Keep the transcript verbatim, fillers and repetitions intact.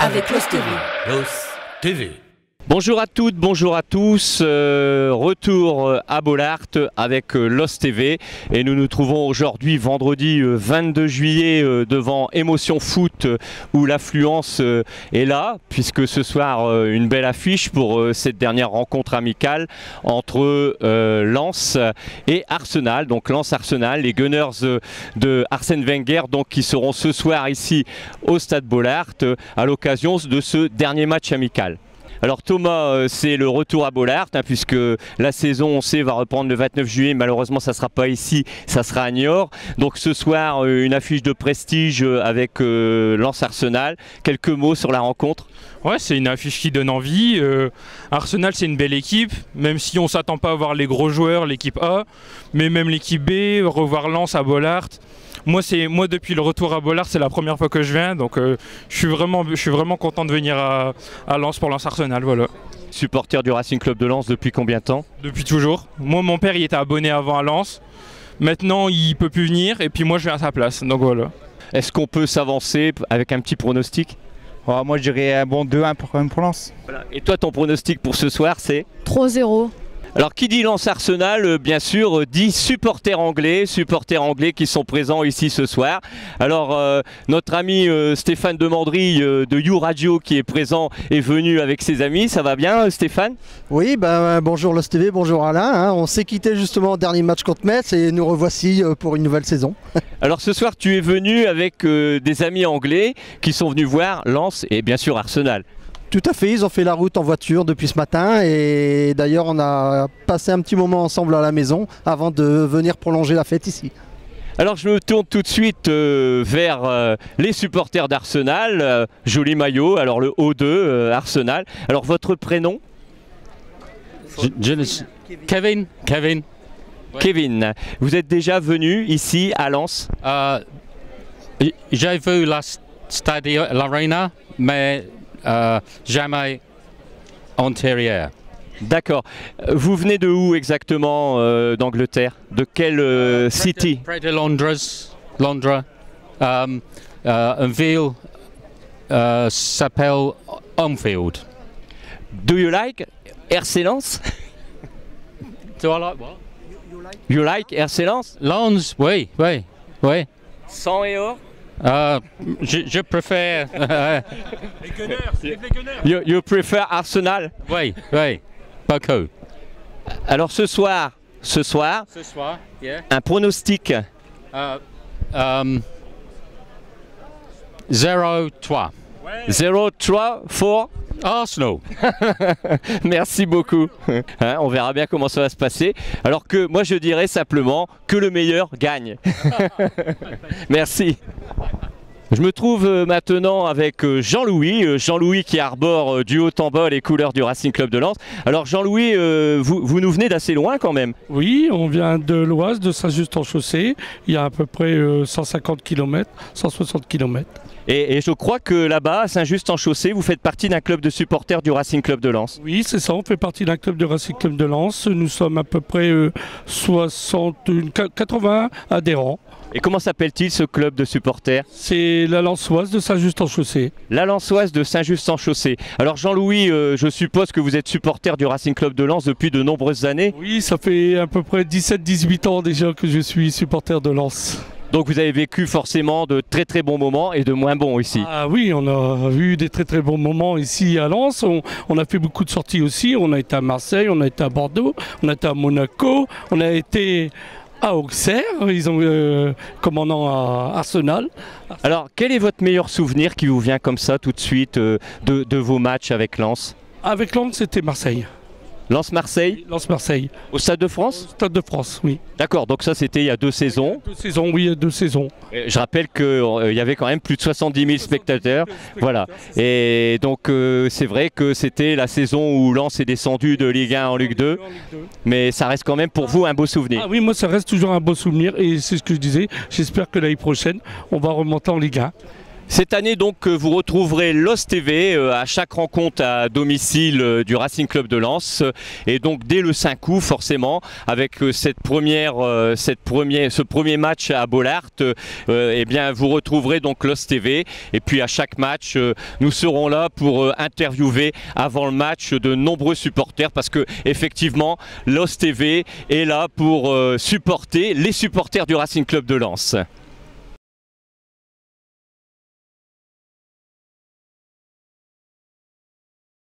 avec Los T V. Los T V. Bonjour à toutes, bonjour à tous, euh, retour à Bollaert avec euh, Los T V et nous nous trouvons aujourd'hui vendredi euh, vingt-deux juillet euh, devant Émotion Foot euh, où l'affluence euh, est là puisque ce soir euh, une belle affiche pour euh, cette dernière rencontre amicale entre euh, Lens et Arsenal, donc Lens-Arsenal, les Gunners euh, de Arsène Wenger donc, qui seront ce soir ici au stade Bollaert euh, à l'occasion de ce dernier match amical. Alors Thomas, euh, c'est le retour à Bollaert hein, puisque la saison, on sait, va reprendre le vingt-neuf juillet. Malheureusement, ça ne sera pas ici, ça sera à Niort. Donc ce soir, euh, une affiche de prestige euh, avec euh, Lens-Arsenal. Quelques mots sur la rencontre? Ouais, c'est une affiche qui donne envie. Euh, Arsenal, c'est une belle équipe, même si on ne s'attend pas à voir les gros joueurs, l'équipe A, mais même l'équipe B, revoir Lens à Bollaert. Moi, moi, depuis le retour à Bollaert, c'est la première fois que je viens, donc euh, je, suis vraiment, je suis vraiment content de venir à, à Lens pour Lens-Arsenal. Voilà. Supporter du Racing Club de Lens depuis combien de temps? Depuis toujours. Moi, mon père, il était abonné avant à Lens. Maintenant, il ne peut plus venir, et puis moi, je viens à sa place. Donc voilà. Est-ce qu'on peut s'avancer avec un petit pronostic? Oh, moi, je dirais un bon deux un pour, pour Lens. Voilà. Et toi, ton pronostic pour ce soir, c'est? trois zéro. Alors qui dit Lens-Arsenal, euh, bien sûr, euh, dit supporters anglais, supporters anglais qui sont présents ici ce soir. Alors euh, notre ami euh, Stéphane Demandry euh, de You Radio qui est présent est venu avec ses amis. Ça va bien euh, Stéphane? Oui, ben, bonjour Los T V, bonjour Alain. Hein. On s'est quitté justement au dernier match contre Metz et nous revoici euh, pour une nouvelle saison. Alors ce soir tu es venu avec euh, des amis anglais qui sont venus voir Lens et bien sûr Arsenal. Tout à fait, ils ont fait la route en voiture depuis ce matin et d'ailleurs on a passé un petit moment ensemble à la maison avant de venir prolonger la fête ici. Alors je me tourne tout de suite euh, vers euh, les supporters d'Arsenal, euh, joli maillot, alors le O deux euh, Arsenal. Alors votre prénom? Je, je, Kevin. Kevin. Ouais. Kevin, vous êtes déjà venu ici à Lens? euh, J'ai vu la Stadio, l'Arena, mais Euh, jamais antérieur. D'accord. Vous venez de où exactement euh, d'Angleterre? De quelle euh, city? Près de Londres. Londres. Um, uh, une ville uh, s'appelle Anfield. Do you like R C Lens? Do I like what? You like R C Lens? Lens, oui, oui, oui. Sans et or? Uh, je, je préfère. Les Gunners, les Gunners. You, you prefer Arsenal? Oui, oui, beaucoup. Alors ce soir, ce soir, Ce soir, yeah. un pronostic. Uh, um, zéro trois. zéro trois pour Arsenal. Merci beaucoup. Hein, on verra bien comment ça va se passer. Alors que moi je dirais simplement que le meilleur gagne. Merci. Je me trouve maintenant avec Jean-Louis, Jean-Louis qui arbore du haut en bas les couleurs du Racing Club de Lens. Alors Jean-Louis, euh, vous, vous nous venez d'assez loin quand même? Oui, on vient de l'Oise, de Saint-Just-en-Chaussée. Il y a à peu près euh, cent cinquante kilomètres, cent soixante kilomètres. Et, et je crois que là-bas, à Saint-Just-en-Chaussée, vous faites partie d'un club de supporters du Racing Club de Lens. Oui, c'est ça, on fait partie d'un club de Racing Club de Lens. Nous sommes à peu près euh, soixante, quatre-vingts adhérents. Et comment s'appelle-t-il ce club de supporters? C'est la Lensoise de Saint-Just-en-Chaussée. La Lensoise de Saint-Just-en-Chaussée. Alors Jean-Louis, euh, je suppose que vous êtes supporter du Racing Club de Lens depuis de nombreuses années? Oui, ça fait à peu près dix-sept dix-huit ans déjà que je suis supporter de Lens. Donc vous avez vécu forcément de très très bons moments et de moins bons ici. Ah oui, on a eu des très très bons moments ici à Lens. On, on a fait beaucoup de sorties aussi. On a été à Marseille, on a été à Bordeaux, on a été à Monaco, on a été à Auxerre, ils ont euh, commandant à Arsenal. Alors quel est votre meilleur souvenir qui vous vient comme ça tout de suite euh, de, de vos matchs avec Lens? Avec Lens, c'était Marseille. Lens-Marseille? Lens-Marseille. Au Stade de France? Au Stade de France, oui. D'accord, donc ça c'était il y a deux saisons. Deux saisons, oui, il y a deux saisons. Et je rappelle qu'il euh, y avait quand même plus de soixante-dix mille spectateurs. Voilà. Et donc euh, c'est vrai que c'était la saison où Lens est descendu de Ligue un en Ligue deux. Mais ça reste quand même pour vous un beau souvenir. Ah oui, moi ça reste toujours un beau souvenir et c'est ce que je disais. J'espère que l'année prochaine, on va remonter en Ligue un. Cette année donc vous retrouverez Lost T V à chaque rencontre à domicile du Racing Club de Lens et donc dès le cinq août forcément avec cette première, cette première, ce premier match à Bollaert, eh bien vous retrouverez donc Lost T V et puis à chaque match nous serons là pour interviewer avant le match de nombreux supporters parce que effectivement Lost T V est là pour supporter les supporters du Racing Club de Lens.